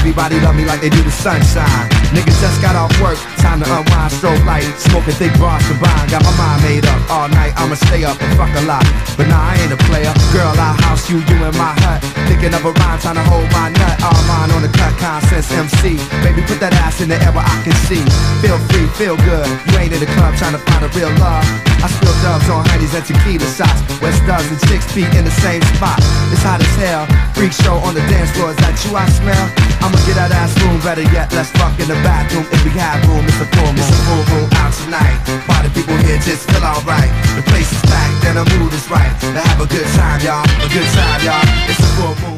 Everybody love me like they do the sunshine. Niggas just got off work, time to unwind, strobe light, smoking thick bars combined. Got my mind made up all night, I'ma stay up and fuck a lot. But nah, I ain't a player. Girl, I'll house you, you in my hut. Thinking of a rhyme, trying to hold my nut. All mine on the cut, Consense MC. Baby, put that ass in the air where I can see. Feel free, feel good. You ain't in the club trying to find a real love. I spill dubs on honeys and tequila shots. West Dubs and 6 feet in the same spot. It's hot as hell. Freak show on the dance floor. Is that you I smell? I'ma get that ass room. Better yet, let's fuck in the bathroom. If we have room, it's a full moon. It's a full moon out tonight. Party people here just feel alright. The place is packed and the mood is right. To have a good time, y'all. A good time, y'all. It's a full moon.